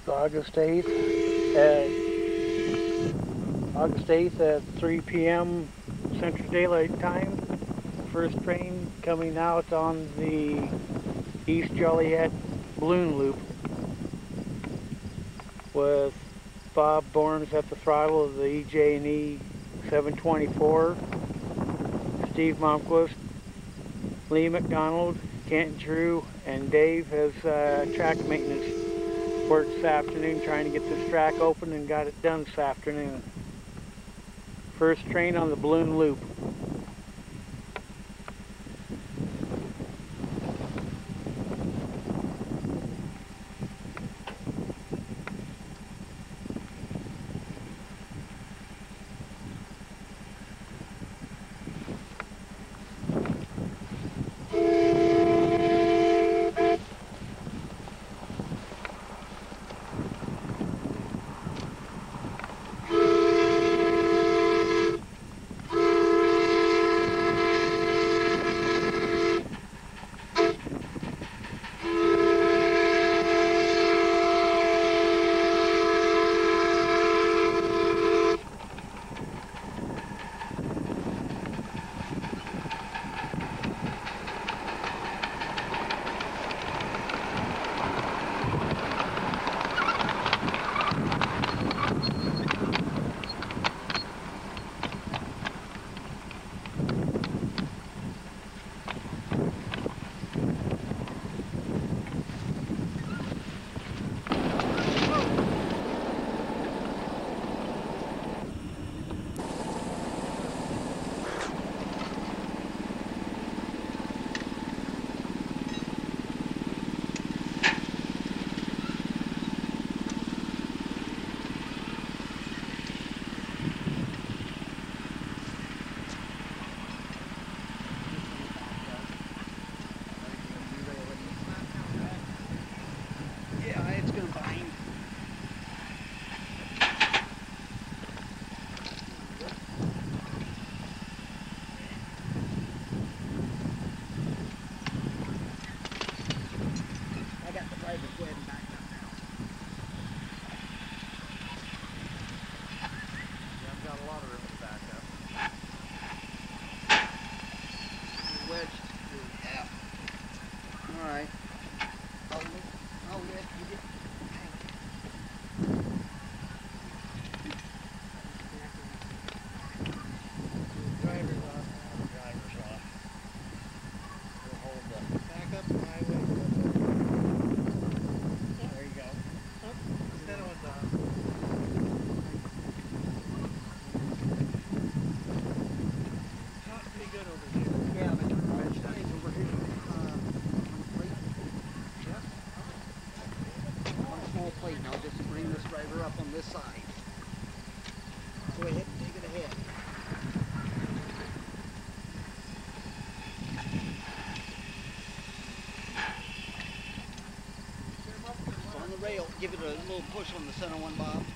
August 8th at 3 p.m. Central Daylight Time. First train coming out on the East Joliet Balloon Loop with Bob Borns at the throttle of the EJ&E 724, Steve Momquist, Lee McDonald, Kent Drew, and Dave as track maintenance work this afternoon, trying to get this track open, and got it done this afternoon. First train on the Balloon Loop. Alright. I'll let you get... Driver's off. Driver's off. We'll hold the... Back up the highway. There you go. The other one's off. Not pretty good over here. Yeah, but you're right. It's over here. Small plate now, just bring this driver up on this side. Go ahead and take it ahead. On the rail, give it a little push on the center one, Bob.